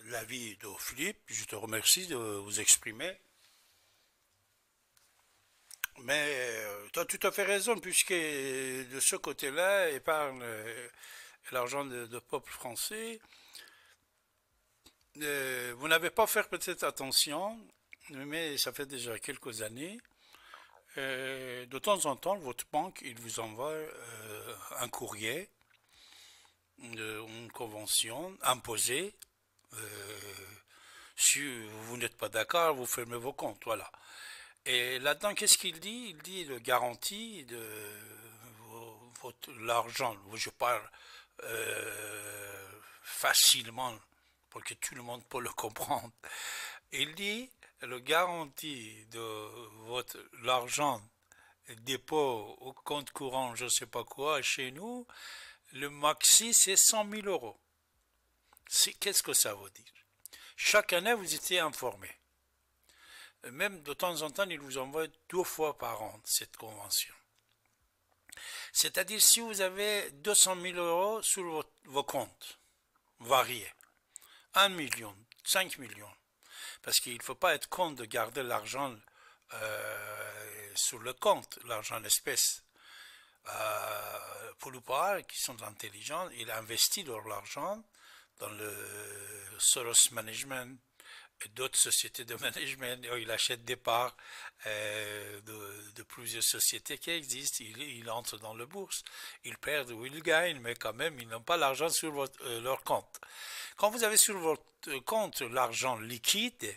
l'avis de Philippe. Je te remercie de vous exprimer. Mais tu as tout à fait raison, puisque de ce côté-là, épargne l'argent de peuple français. Vous n'avez pas fait peut-être attention, mais ça fait déjà quelques années. De temps en temps, votre banque, il vous envoie un courrier, une convention imposée. Euh, si vous n'êtes pas d'accord, vous fermez vos comptes, voilà. Et là-dedans, qu'est-ce qu'il dit? Il dit le garantie de l'argent. Je parle facilement pour que tout le monde peut le comprendre. Il dit le garantie de votre l'argent dépôt au compte courant, je ne sais pas quoi, chez nous, le maxi c'est 100 000 euros. Qu'est-ce que ça veut dire? Chaque année, vous étiez informé. Même de temps en temps, il vous envoie 2 fois par an cette convention. C'est-à-dire si vous avez 200 000 euros sur vos comptes variés, 1 million, 5 millions, parce qu'il ne faut pas être con de garder l'argent sur le compte, l'argent en espèces. Pour le part, qui sont intelligents, ils investissent leur argent dans le Soros Management et d'autres sociétés de management. Ils achètent des parts de plusieurs sociétés qui existent. Ils entrent dans la bourse. Ils perdent ou ils gagnent, mais quand même, ils n'ont pas l'argent sur leur compte. Quand vous avez sur votre compte l'argent liquide,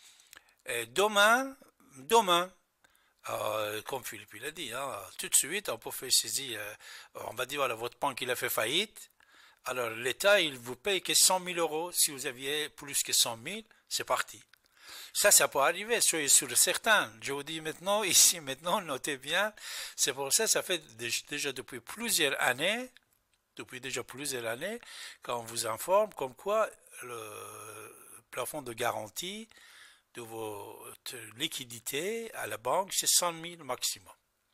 demain, comme Philippe l'a dit, hein, tout de suite, on peut faire saisir, on va dire, voilà, votre banque, il a fait faillite. Alors, l'État, il vous paye que 100 000 euros. Si vous aviez plus que 100 000, c'est parti. Ça peut arriver, soyez sûr certain. Je vous dis maintenant, ici, maintenant, notez bien. C'est pour ça, ça fait déjà depuis déjà plusieurs années, qu'on vous informe comme quoi le plafond de garantie de votre liquidité à la banque, c'est 100 000 maximum.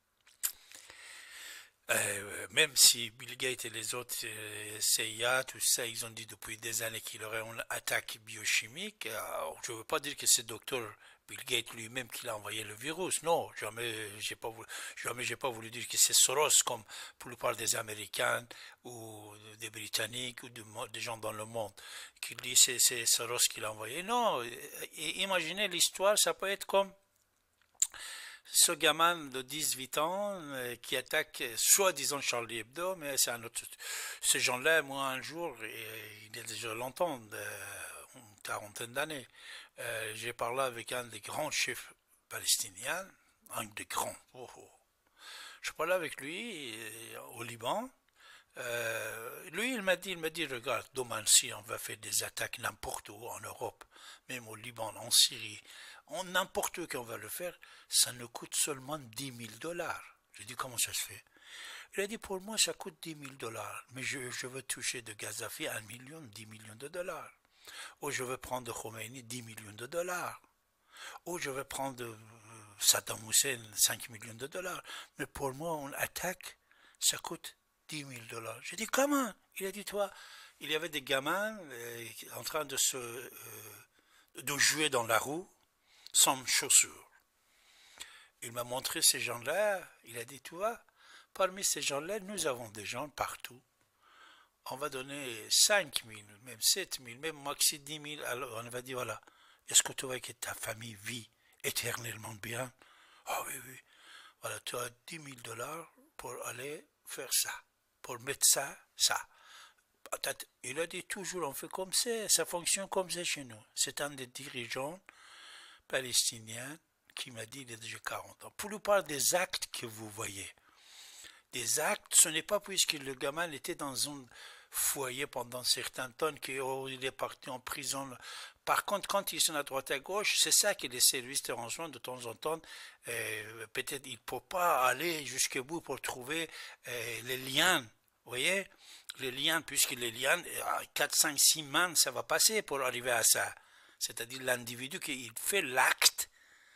Même si Bill Gates et les autres CIA, tout ça, ils ont dit depuis des années qu'il y aurait une attaque biochimique. Je ne veux pas dire que c'est docteur Bill Gates lui-même qui a envoyé le virus. Non, jamais j'ai pas voulu dire que c'est Soros comme pour la plupart des Américains ou des Britanniques ou des gens dans le monde qui disent que c'est Soros qui l'a envoyé. Non, imaginez l'histoire, ça peut être comme ce gamin de 18 ans qui attaque soi-disant Charlie Hebdo, mais c'est un autre. Ces gens-là, moi, un jour, il y a déjà longtemps, une quarantaine d'années, j'ai parlé avec un des grands chefs palestiniens, un des grands. Oh, oh. Je parlais avec lui au Liban. Lui, il m'a dit, regarde, demain si on va faire des attaques n'importe où en Europe, même au Liban, en Syrie, n'importe où qu'on va le faire, ça nous coûte seulement 10 000 dollars. J'ai dit, comment ça se fait? Il a dit, pour moi, ça coûte 10 000 dollars, mais je veux toucher de Gazafi 1 million, 10 millions de dollars. Ou je veux prendre de Khomeini 10 millions de dollars. Ou je veux prendre de Saddam Hussein 5 millions de dollars. Mais pour moi, on attaque, ça coûte 10 000 dollars. J'ai dit, comment? Il a dit, toi, il y avait des gamins en train de jouer dans la roue sans chaussures. Il m'a montré ces gens-là. Il a dit, tu vois, parmi ces gens-là, nous avons des gens partout. On va donner 5 000, même 7 000, même maxi 10 000. Alors on va dire, voilà, est-ce que tu vois que ta famille vit éternellement bien? Ah oui, oui. Voilà, tu as 10 000 dollars pour aller faire ça, pour mettre ça. Il a dit toujours, on fait comme ça fonctionne comme ça chez nous. C'est un des dirigeants palestiniens qui m'a dit il y a déjà 40 ans. Pour la plupart des actes que vous voyez, des actes, ce n'est pas puisque le gamin était dans un foyer pendant certains temps qu'il est parti en prison. Par contre, quand ils sont à droite et à gauche, c'est ça que les services de renseignement, de temps en temps, peut-être ils ne peuvent pas aller jusqu'au bout pour trouver les liens. Vous voyez? Les liens, puisque les liens, 4, 5, 6 mains, ça va passer pour arriver à ça. C'est-à-dire l'individu qui fait l'acte,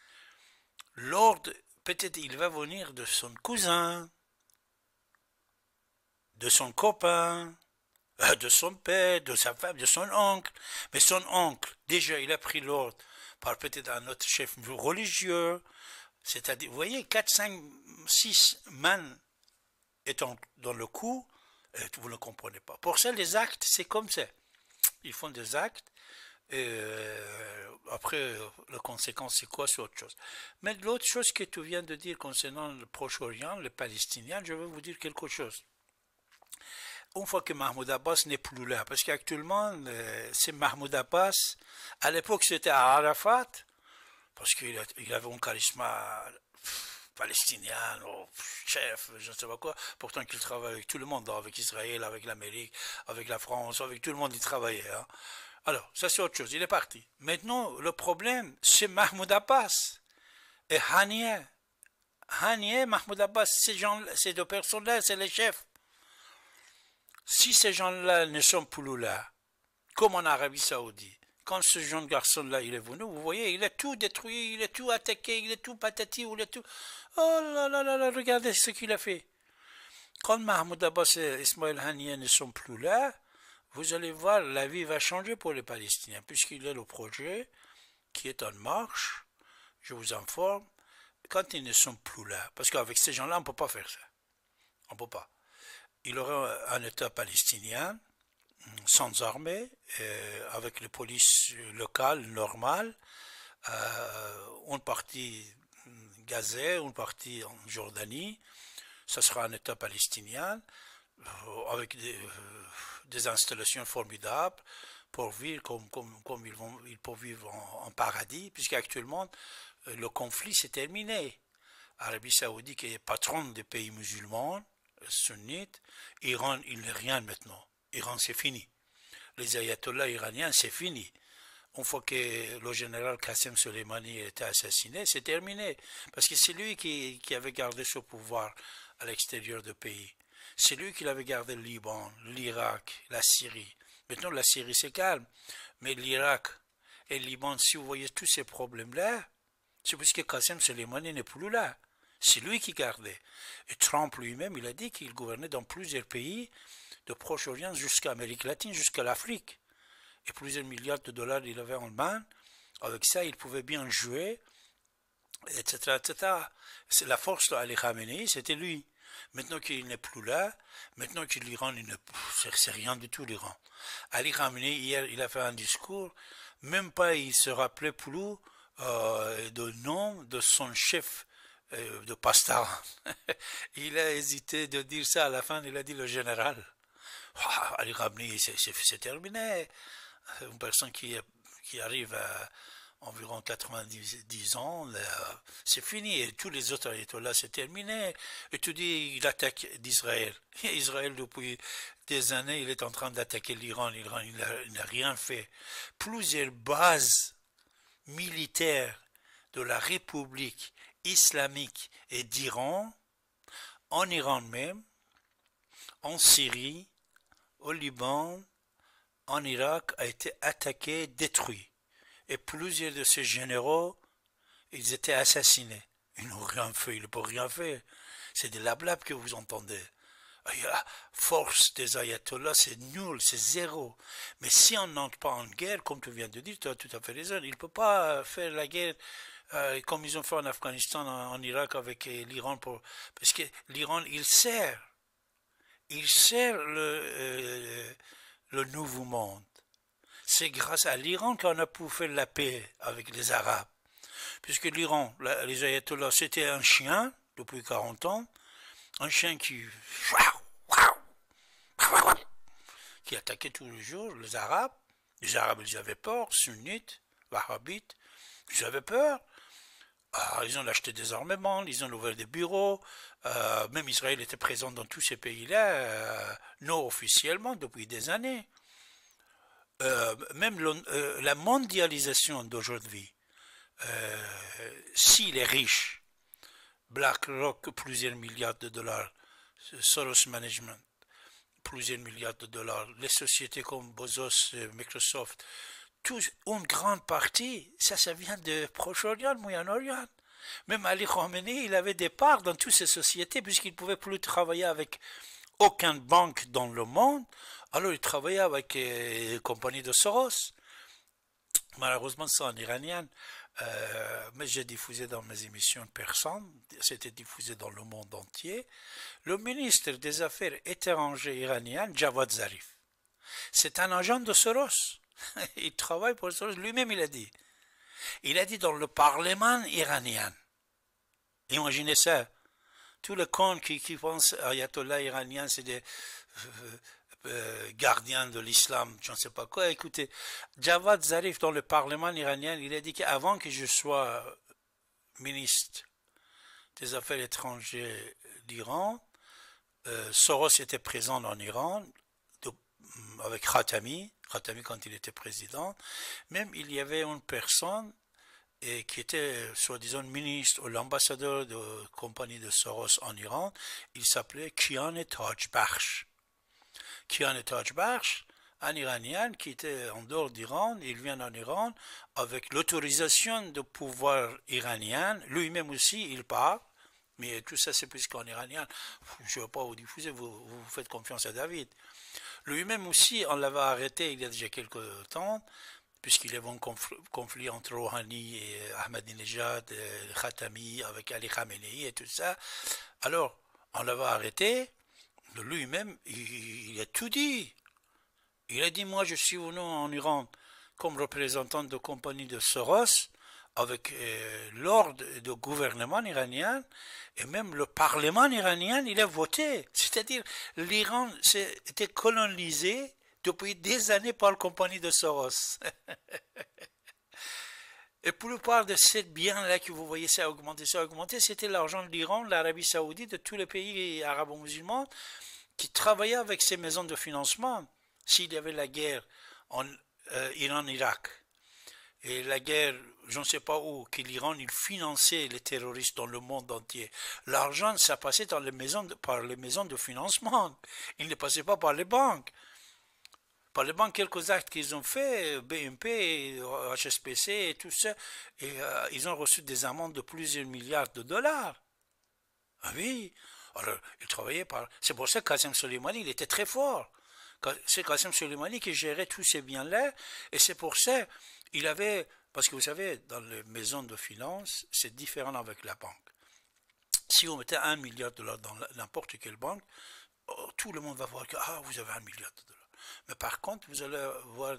l'ordre, peut-être il va venir de son cousin, de son copain, De son père, de sa femme, de son oncle. Mais son oncle, déjà, il a pris l'ordre par peut-être un autre chef religieux. C'est-à-dire, vous voyez, 4, 5, 6 man étant dans le coup, vous ne comprenez pas. Pour ça, les actes, c'est comme ça. Ils font des actes, et après, la conséquence, c'est quoi? C'est autre chose. Mais l'autre chose que tu viens de dire concernant le Proche-Orient, les Palestiniens, je vais vous dire quelque chose. Une fois que Mahmoud Abbas n'est plus là, parce qu'actuellement, c'est Mahmoud Abbas. À l'époque, c'était Arafat, parce qu'il avait un charisme palestinien, chef, je ne sais pas quoi. Pourtant qu'il travaille avec tout le monde, avec Israël, avec l'Amérique, avec la France, avec tout le monde, il travaillait. Hein. Alors, ça c'est autre chose, il est parti. Maintenant, le problème, c'est Mahmoud Abbas et Haniyeh. Haniyeh, Mahmoud Abbas, ces deux personnes-là, c'est les chefs. Si ces gens-là ne sont plus là, comme en Arabie Saoudite, quand ce jeune garçon-là, il est venu, vous voyez, il a tout détruit, il a tout attaqué, il a tout patati, il a tout... Oh là là là là, regardez ce qu'il a fait. Quand Mahmoud Abbas et Ismaël Haniyeh ne sont plus là, vous allez voir, la vie va changer pour les Palestiniens, puisqu'il est le projet qui est en marche, je vous informe, quand ils ne sont plus là, parce qu'avec ces gens-là, on ne peut pas faire ça. On ne peut pas. Il y aura un État palestinien, sans armée, avec les polices locales normales, une partie Gaza, une partie en Jordanie, ça sera un État palestinien, avec des installations formidables pour vivre comme ils peuvent vivre en paradis, puisqu'actuellement, le conflit s'est terminé. Arabie Saoudite qui est patron des pays musulmans, sunnites, Iran, il n'est rien maintenant. Iran, c'est fini. Les ayatollahs iraniens, c'est fini. Une fois que le général Qassem Soleimani a été assassiné, c'est terminé. Parce que c'est lui qui avait gardé ce pouvoir à l'extérieur du pays. C'est lui qui avait gardé le Liban, l'Irak, la Syrie. Maintenant, la Syrie, c'est calme. Mais l'Irak et le Liban, si vous voyez tous ces problèmes-là, c'est parce que Qassem Soleimani n'est plus là. C'est lui qui gardait. Et Trump lui-même, il a dit qu'il gouvernait dans plusieurs pays de Proche-Orient jusqu'à l'Amérique latine, jusqu'à l'Afrique. Et plusieurs milliards de dollars il avait en main. Avec ça, il pouvait bien jouer, etc. etc. C'est la force d'Ali Khamenei, c'était lui. Maintenant qu'il n'est plus là, maintenant que l'Iran, c'est rien du tout l'Iran. Ali Khamenei, hier, il a fait un discours, même pas il se rappelait plus de nom de son chef de Pasteur. Il a hésité de dire ça à la fin, il a dit le général. Ali Khamenei, c'est terminé. Une personne qui arrive à environ 90 ans, c'est fini. Et tous les autres ayatollahs, c'est terminé. Et tu dis, il attaque d'Israël. Israël, depuis des années, il est en train d'attaquer l'Iran. L'Iran, il n'a rien fait. Plusieurs bases militaires de la République islamique et d'Iran, en Iran même, en Syrie, au Liban, en Irak, a été attaqué, détruit. Et plusieurs de ces généraux, ils étaient assassinés. Ils n'ont rien fait, ils n'ont pas rien fait. C'est de la blague que vous entendez. La force des ayatollahs, c'est nul, c'est zéro. Mais si on n'entre pas en guerre, comme tu viens de dire, tu as tout à fait raison, ils ne peuvent pas faire la guerre comme ils ont fait en Afghanistan, en Irak avec l'Iran. Parce que l'Iran, il sert le nouveau monde. C'est grâce à l'Iran qu'on a pu faire la paix avec les Arabes. Puisque l'Iran, les ayatollahs, c'était un chien depuis 40 ans, un chien qui attaquait tous les jours les Arabes. Les Arabes, ils avaient peur, sunnites, wahhabites, ils avaient peur. Ils ont acheté des armements, ils ont ouvert des bureaux. Même Israël était présent dans tous ces pays-là, non officiellement, depuis des années. Même la mondialisation d'aujourd'hui, s'il est riche, BlackRock, plusieurs milliards de dollars, Soros Management, plusieurs milliards de dollars, les sociétés comme Bezos, Microsoft, une grande partie, ça vient de Proche-Orient, Moyen-Orient. Même Ali Khamenei, il avait des parts dans toutes ces sociétés, puisqu'il ne pouvait plus travailler avec aucune banque dans le monde, Alors, il travaillait avec la compagnie de Soros. Malheureusement, c'est en iranien, mais j'ai diffusé dans mes émissions personne. C'était diffusé dans le monde entier. Le ministre des Affaires étrangères iranien, Javad Zarif, c'est un agent de Soros. Il travaille pour Soros. Lui-même, il a dit. Il a dit dans le Parlement iranien. Imaginez ça. Tous les cons qui pensent Ayatollah iranien, c'est des gardiens de l'islam, je ne sais pas quoi. Écoutez, Javad Zarif, dans le Parlement iranien, il a dit qu'avant que je sois ministre des Affaires étrangères d'Iran, Soros était présent en Iran de, avec Khatami quand il était président. Même il y avait une personne qui était soi-disant ministre ou l'ambassadeur de la compagnie de Soros en Iran. Il s'appelait Kian Tajbakhsh. Kian Tajbakhsh, un Iranien qui était en dehors d'Iran. Il vient en Iran avec l'autorisation du pouvoir iranien. Lui-même aussi, il parle. Mais tout ça, c'est plus qu'en iranien. Je ne vais pas vous diffuser, vous faites confiance à David. Lui-même aussi, on l'avait arrêté il y a déjà quelques temps, puisqu'il y avait un conflit entre Rouhani et Ahmadinejad, et Khatami, avec Ali Khamenei et tout ça. Alors, on l'avait arrêté. Lui-même, il a tout dit. Il a dit, moi, je suis venu en Iran comme représentant de compagnie de Soros, avec l'ordre du gouvernement iranien, et même le Parlement iranien, il a voté. C'est-à-dire, l'Iran était colonisé depuis des années par la compagnie de Soros. Et pour la plupart de ces biens-là que vous voyez ça augmenter, c'était l'argent de l'Iran, l'Arabie Saoudite, de tous les pays arabo-musulmans qui travaillaient avec ces maisons de financement. S'il y avait la guerre en Iran-Irak, et la guerre, je ne sais pas où, que l'Iran, il finançait les terroristes dans le monde entier. L'argent, ça passait par les maisons de financement. Il ne passait pas par les banques. Par les banques, quelques actes qu'ils ont fait, BNP, HSBC et tout ça, et ils ont reçu des amendes de plusieurs milliards de dollars. Ah oui, alors ils travaillaient par... C'est pour ça que Qasem Soleimani, il était très fort. C'est Qasem Soleimani qui gérait tous ces biens-là, et c'est pour ça il avait... Parce que vous savez, dans les maisons de finances, c'est différent avec la banque. Si vous mettez 1 milliard de dollars dans n'importe quelle banque, tout le monde va voir que vous avez 1 milliard de dollars. Mais par contre, vous allez voir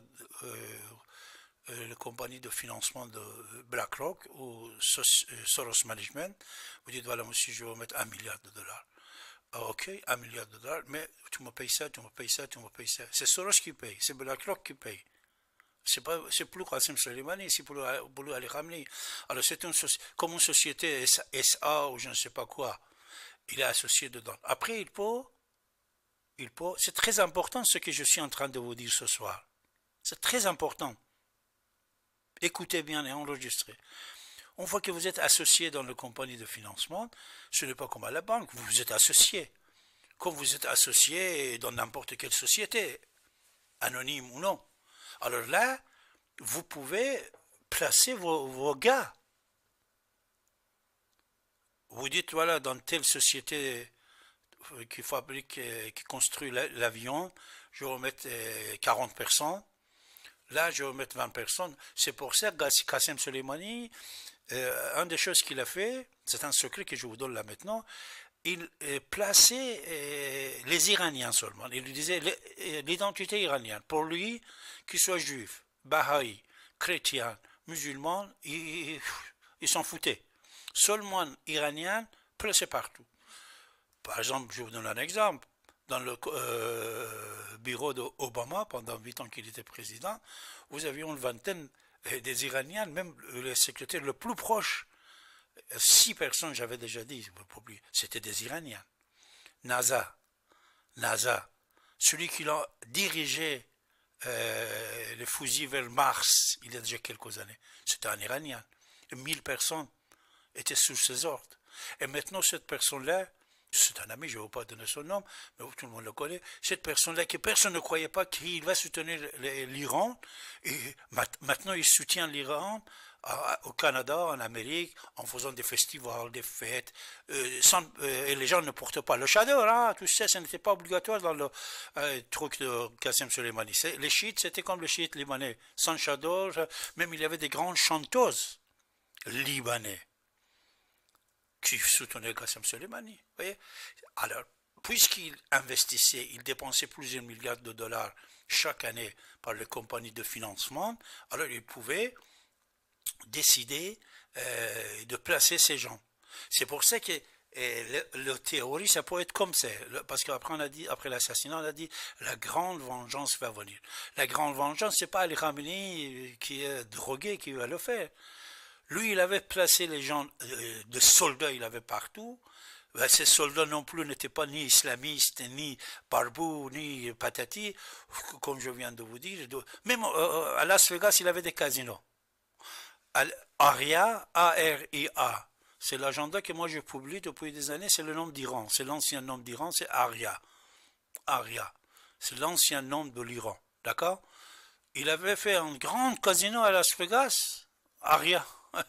la compagnie de financement de BlackRock ou Soros Management. Vous dites, voilà, monsieur, je vais vous mettre 1 milliard de dollars. Ok, 1 milliard de dollars, mais tu me payes ça, tu me payes ça, tu me payes ça. C'est Soros qui paye, c'est BlackRock qui paye. C'est plus Qasem Soleimani, c'est pour Ali Khamenei. Alors c'est comme une société SA ou je ne sais pas quoi. Il est associé dedans. Après, c'est très important ce que je suis en train de vous dire ce soir. C'est très important. Écoutez bien et enregistrez. Une fois que vous êtes associé dans la compagnie de financement, ce n'est pas comme à la banque, vous êtes associé. Comme vous êtes associé dans n'importe quelle société, anonyme ou non. Alors là, vous pouvez placer vos gars. Vous dites, voilà, dans telle société qui fabrique, qui construit l'avion, je vais remettre 40 personnes. Là, je vais remettre 20 personnes. C'est pour ça que Qasem Soleimani, une des choses qu'il a fait, c'est un secret que je vous donne là maintenant, il plaçait les Iraniens seulement. Il lui disait l'identité iranienne. Pour lui, qu'ils soient juifs, bahaïs, chrétiens, musulmans, ils s'en foutaient. Seulement iraniens, placés partout. Par exemple, je vous donne un exemple. Dans le bureau d'Obama, pendant 8 ans qu'il était président, vous aviez une vingtaine des Iraniens, même le secrétaire le plus proche. 6 personnes, j'avais déjà dit, c'était des Iraniens. NASA, celui qui a dirigé les fusils vers Mars il y a déjà quelques années, c'était un Iranien. 1000 personnes étaient sous ses ordres. Et maintenant, cette personne-là, c'est un ami, je ne vais pas donner son nom, mais tout le monde le connaît, cette personne-là que personne ne croyait pas qu'il va soutenir l'Iran, et maintenant il soutient l'Iran au Canada, en Amérique, en faisant des festivals, des fêtes, et les gens ne portent pas le chador, hein, tout ça, ce n'était pas obligatoire dans le truc de Qassem Soleimani. Les chiites, c'était comme les chiites libanais, sans chador, même il y avait des grandes chanteuses libanais qui soutenaient Qassem Soleimani. Voyez. Alors, puisqu'il investissait, il dépensait plusieurs milliards de dollars chaque année par les compagnies de financement, alors il pouvait décider de placer ces gens. C'est pour ça que le théorie, ça peut être comme ça. Parce qu'après, on a dit, après l'assassinat, on a dit, la grande vengeance va venir. La grande vengeance, c'est pas Ali Khamenei qui est drogué qui va le faire. Lui, il avait placé les gens, de soldats, il avait partout. Ben, ces soldats non plus n'étaient pas ni islamistes, ni barbous, ni patati, comme je viens de vous dire. Même à Las Vegas, il avait des casinos. ARIA, A-R-I-A. C'est l'agenda que moi je publie depuis des années, c'est le nom d'Iran. C'est l'ancien nom d'Iran, c'est ARIA. ARIA. C'est l'ancien nom de l'Iran. D'accord? Il avait fait un grand casino à Las Vegas. ARIA.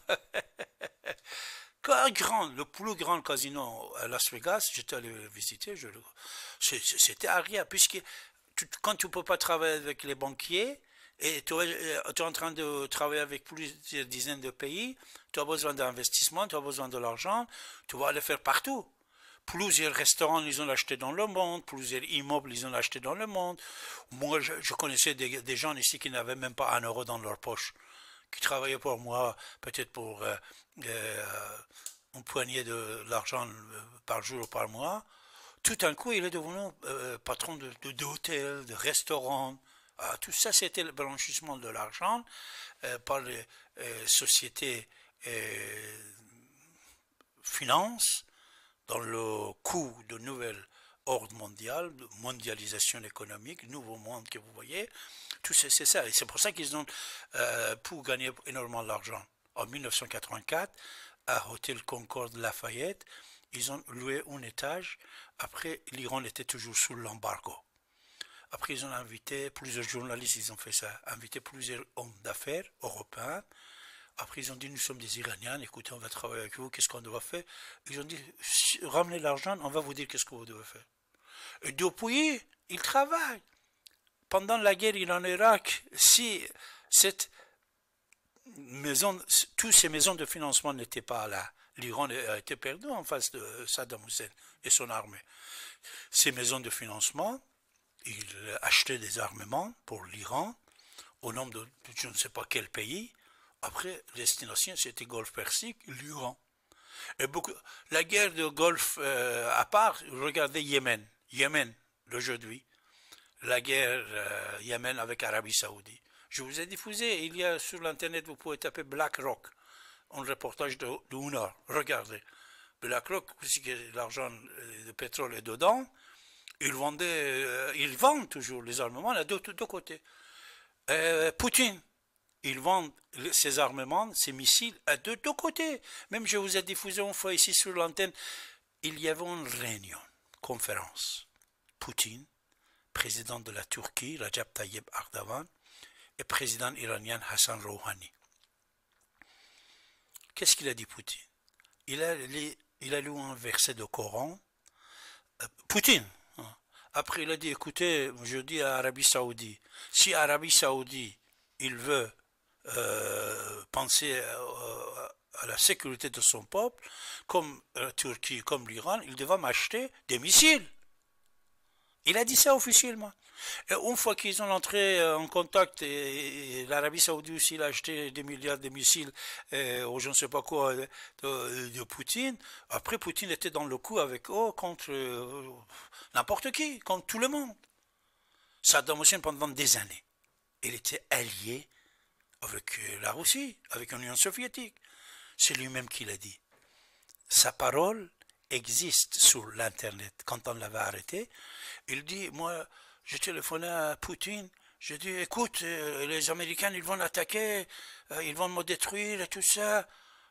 Le plus grand casino à Las Vegas, j'étais allé le visiter, c'était ARIA, puisque quand tu ne peux pas travailler avec les banquiers, et tu es en train de travailler avec plusieurs dizaines de pays, tu as besoin d'investissement, tu as besoin de l'argent, tu vas le faire partout. Plusieurs restaurants, ils ont acheté dans le monde, plusieurs immeubles, ils ont acheté dans le monde. Moi, je connaissais des gens ici qui n'avaient même pas 1 euro dans leur poche, qui travaillaient pour moi, peut-être pour une poignée d'argent par jour ou par mois. Tout d'un coup, il est devenu patron d'hôtels, de restaurants. Tout ça, c'était le blanchissement de l'argent par les sociétés finances dans le coût de nouvelles ordre mondial, de mondialisation économique, nouveau monde que vous voyez. Tout ça, c'est ça. Et c'est pour ça qu'ils ont, pour gagner énormément d'argent, en 1984, à Hôtel Concorde Lafayette, ils ont loué un étage. Après, l'Iran était toujours sous l'embargo. Après, ils ont invité plusieurs journalistes, ils ont fait ça, invité plusieurs hommes d'affaires européens. Après, ils ont dit, nous sommes des Iraniens, écoutez, on va travailler avec vous, qu'est-ce qu'on doit faire? Ils ont dit, ramenez l'argent, on va vous dire qu'est-ce que vous devez faire. Et depuis, ils travaillent. Pendant la guerre en Irak, si cette maison, toutes ces maisons de financement n'étaient pas là, l'Iran a été perdu en face de Saddam Hussein et son armée. Ces maisons de financement, ils achetaient des armements pour l'Iran, au nom de je ne sais pas quel pays. Après, destination, c'était Golfe Persique, l'Iran. Et la guerre de Golfe à part, regardez Yémen. Yémen, d'aujourd'hui. La guerre Yémen avec Arabie Saoudite. Je vous ai diffusé, il y a sur l'internet, vous pouvez taper BlackRock, un reportage de 1 heure. Regardez. BlackRock, puisque l'argent de pétrole est dedans, ils vendent toujours les armements à deux côtés. Poutine, ils vendent ces armements, ces missiles à deux côtés. Même je vous ai diffusé une fois ici sur l'antenne, il y avait une réunion, conférence. Poutine, président de la Turquie, Recep Tayyip Erdogan, et président iranien Hassan Rouhani. Qu'est-ce qu'il a dit Poutine? Il a lu un verset du Coran. Poutine. Après, il a dit, écoutez, je dis à Arabie Saoudite, si Arabie Saoudite, il veut penser à la sécurité de son peuple, comme la Turquie, comme l'Iran, il devra m'acheter des missiles. Il a dit ça officiellement. Et une fois qu'ils ont entré en contact, et l'Arabie Saoudite aussi a acheté des milliards de missiles ou je ne sais pas quoi de Poutine, après Poutine était dans le coup avec eux contre n'importe qui, contre tout le monde. Saddam Hussein pendant des années, il était allié avec la Russie, avec l'Union soviétique. C'est lui-même qui l'a dit. Sa parole existe sur l'Internet. Quand on l'avait arrêté, il dit, moi, j'ai téléphoné à Poutine, j'ai dit, écoute, les Américains, ils vont attaquer, ils vont me détruire et tout ça.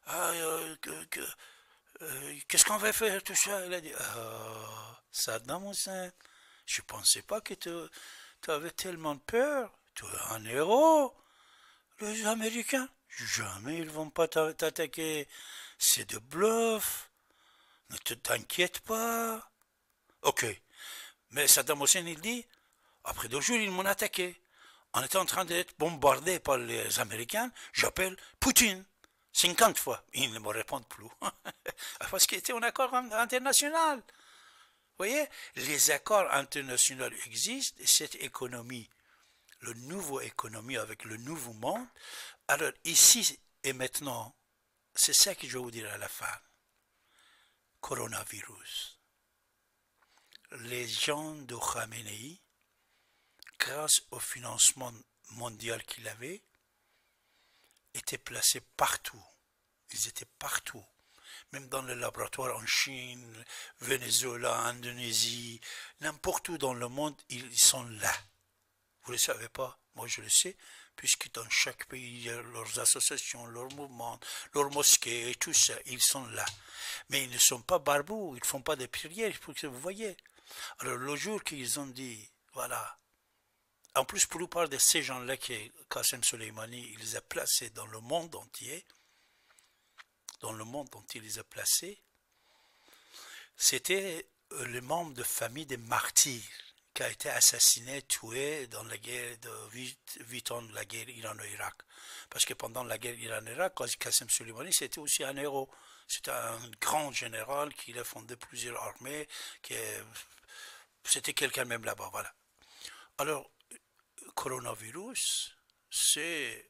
Qu'est-ce qu'on va faire, tout ça? Il a dit, Saddam Hussein, je ne pensais pas que tu avais tellement peur. Tu es un héros. Les Américains, Jamais ils vont pas t'attaquer. C'est de bluff. Ne t'inquiète pas. Ok. Mais Saddam Hussein, il dit, après 2 jours, ils m'ont attaqué. On était en train d'être bombardé par les Américains. J'appelle Poutine. 50 fois. Ils ne me répondent plus. Parce qu'il était un accord international. Vous voyez, les accords internationaux existent et cette économie, le nouveau économie avec le nouveau monde. Alors ici et maintenant, c'est ça que je vais vous dire à la fin. Coronavirus. Les gens de Khamenei, grâce au financement mondial qu'il avait, étaient placés partout. Ils étaient partout. Même dans les laboratoires en Chine, Venezuela, Indonésie, n'importe où dans le monde, ils sont là. Vous ne le savez pas, moi je le sais, puisque dans chaque pays, il y a leurs associations, leurs mouvements, leurs mosquées et tout ça, ils sont là. Mais ils ne sont pas barbous, ils ne font pas des prières, il faut que vous voyez. Alors le jour qu'ils ont dit, voilà, en plus pour la plupart de ces gens-là que Qassem Soleimani, il les a placés dans le monde entier, il les a placés, c'était le membre de famille des martyrs qui a été assassiné, tué dans la guerre de 8 ans de la guerre Iran-Irak. Parce que pendant la guerre Iran-Irak, Qassem Soleimani, c'était aussi un héros. C'était un grand général qui a fondé plusieurs armées. C'était quelqu'un même là-bas, voilà. Alors, coronavirus, c'est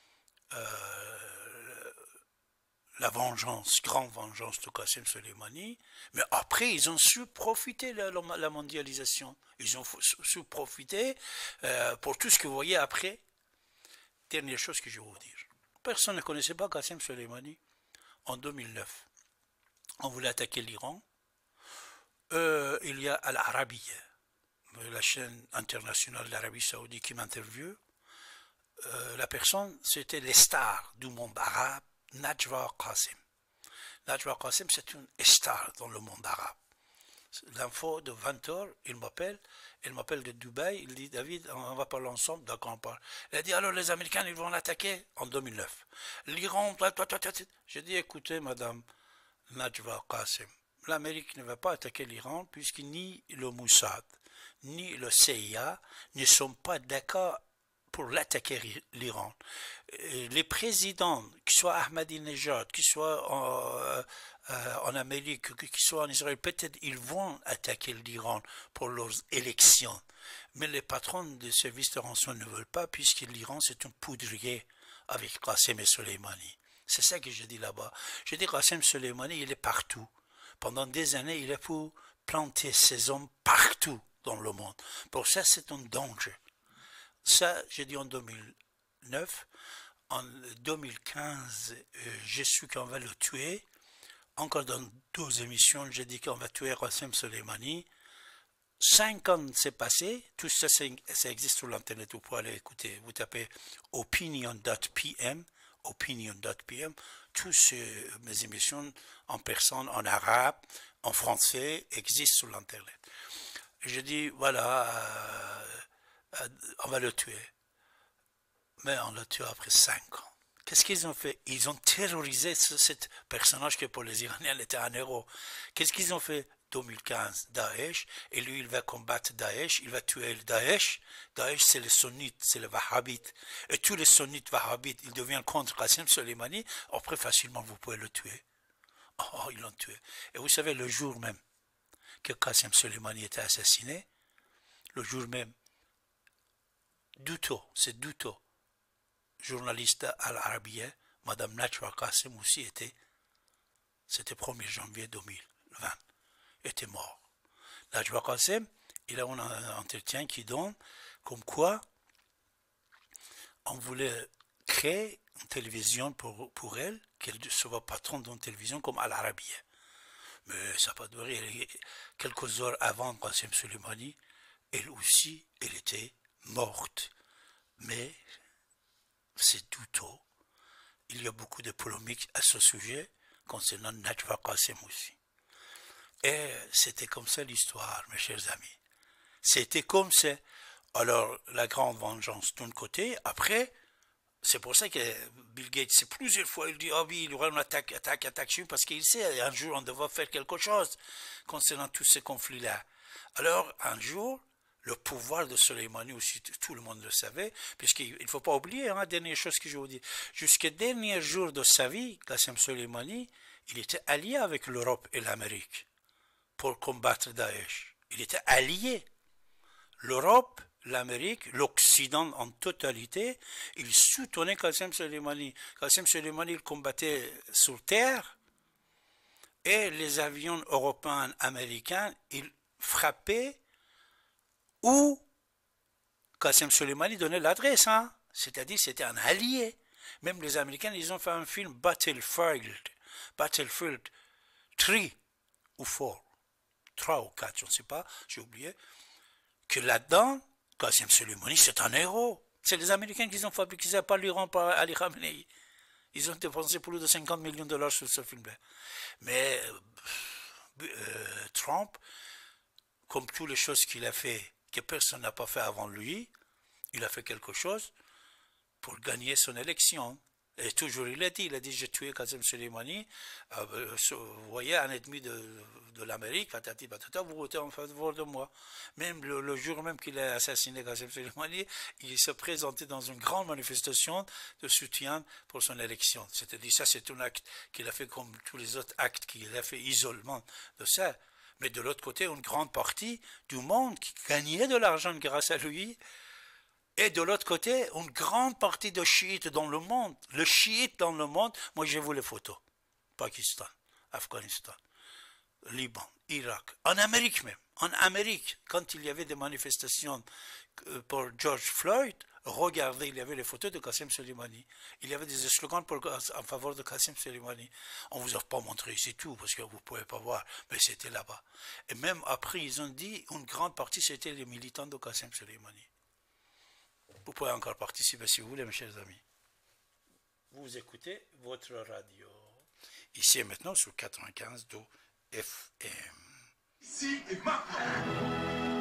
la vengeance, grande vengeance de Qassem Soleimani, mais après ils ont su profiter de la mondialisation, ils ont su profiter pour tout ce que vous voyez après. Dernière chose que je vais vous dire, personne ne connaissait pas Qassem Soleimani en 2009. On voulait attaquer l'Iran, il y a Al Arabiya, la chaîne internationale d'Arabie Saoudite qui m'interviewe. La personne, c'était les stars du monde arabe, Najwa Qassem. Najwa Qassem, c'est une star dans le monde arabe. L'info de 20h, il m'appelle de Dubaï, il dit David, on va parler ensemble, d'accord on parle. Il a dit alors les Américains, ils vont l'attaquer en 2009. L'Iran, j'ai dit écoutez madame Najwa Qassem, l'Amérique ne va pas attaquer l'Iran puisque ni le Mossad, ni le CIA ne sont pas d'accord pour l'attaquer l'Iran. Les présidents, qu'ils soient Ahmadinejad, qu'ils soient en Amérique, qu'ils soient en Israël, peut-être ils vont attaquer l'Iran pour leurs élections. Mais les patrons des services de renseignement ne veulent pas, puisque l'Iran c'est un poudrier avec Qassem et Soleimani. C'est ça que je dis là-bas. Je dis Qassem Soleimani, il est partout. Pendant des années, il a pu planter ses hommes partout dans le monde. Pour ça, c'est un danger. Ça, j'ai dit en 2009. En 2015, j'ai su qu'on va le tuer. Encore dans 2 émissions, j'ai dit qu'on va tuer Qassem Soleimani. 5 ans s'est passé. Tout ça, ça existe sur l'internet. Vous pouvez aller écouter. Vous tapez opinion.pm. Toutes mes émissions en personne, en arabe, en français, existent sur l'internet. J'ai dit, voilà, on va le tuer. Mais on l'a tué après 5 ans. Qu'est-ce qu'ils ont fait? Ils ont terrorisé ce personnage qui pour les Iraniens était un héros. Qu'est-ce qu'ils ont fait? 2015, Daesh, et lui il va combattre Daesh, il va tuer le Daesh. Daesh c'est les sunnites, c'est les wahhabites. Et tous les sunnites wahhabites, ils deviennent contre Qassem Soleimani, après facilement vous pouvez le tuer. Oh, ils l'ont tué. Et vous savez, le jour même que Qassem Soleimani était assassiné, le jour même, Douto, journaliste à l'Arabie, Madame Najwa Qassem aussi c'était 1er janvier 2020, était mort. Najwa Qassem, il a un entretien qui donne comme quoi on voulait créer une télévision pour elle, qu'elle soit patronne d'une télévision comme à l'Arabie. Mais ça n'a pas duré. Quelques heures avant Qassem Soleimani, elle aussi, elle était morte. Mais c'est tout tôt. Il y a beaucoup de polémiques à ce sujet concernant Najwa Qassem aussi. Et c'était comme ça l'histoire, mes chers amis. C'était comme ça. Alors, la grande vengeance d'un côté, après, C'est pour ça que Bill Gates, c'est plusieurs fois, il dit, ah oui, il y aura une attaque, parce qu'il sait, un jour, on devra faire quelque chose concernant tous ces conflits-là. Alors, un jour, le pouvoir de Soleimani aussi, tout le monde le savait, puisqu'il ne faut pas oublier, dernière chose que je vous dis, jusqu'au dernier jour de sa vie, Qassem Soleimani, il était allié avec l'Europe et l'Amérique pour combattre Daesh. Il était allié. L'Europe, l'Amérique, l'Occident en totalité, ils soutenaient Qassem Soleimani. Qassem Soleimani, il combattait sur terre, et les avions européens, américains, ils frappaient où Qassem Soleimani donnait l'adresse. C'est-à-dire c'était un allié. Même les Américains, ils ont fait un film Battlefield 3 ou 4. 3 ou 4, je ne sais pas, j'ai oublié. Que là-dedans, Qassem Soleimani, c'est un héros. C'est les Américains qui ont fabriqué ça, pas l'Iran, pas Ali Khamenei. Ils ont dépensé plus de 50 millions de dollars sur ce film-là. Mais Trump, comme toutes les choses qu'il a fait, que personne n'a pas fait avant lui, il a fait quelque chose pour gagner son élection. Et toujours il a dit j'ai tué Qassem Soleimani, vous voyez, un ennemi de l'Amérique, patati patata, vous votez en faveur de moi. Même le jour même qu'il a assassiné Qassem Soleimani, il se présentait dans une grande manifestation de soutien pour son élection. C'est-à-dire ça, c'est un acte qu'il a fait comme tous les autres actes qu'il a fait isolement de ça. Mais de l'autre côté, une grande partie du monde qui gagnait de l'argent grâce à lui. Et de l'autre côté, une grande partie de chiites dans le monde. Le chiite dans le monde, moi j'ai vu les photos. Pakistan, Afghanistan, Liban, Irak, en Amérique même. En Amérique, quand il y avait des manifestations pour George Floyd, regardez, il y avait les photos de Qassem Soleimani. Il y avait des slogans en faveur de Qassem Soleimani. On ne vous a pas montré ici tout, parce que vous ne pouvez pas voir, mais c'était là-bas. Et même après, ils ont dit, une grande partie, c'était les militants de Qassem Soleimani. Vous pouvez encore participer si vous voulez, mes chers amis. Vous écoutez votre radio. Ici et maintenant sur 95 FM. Ici et maintenant.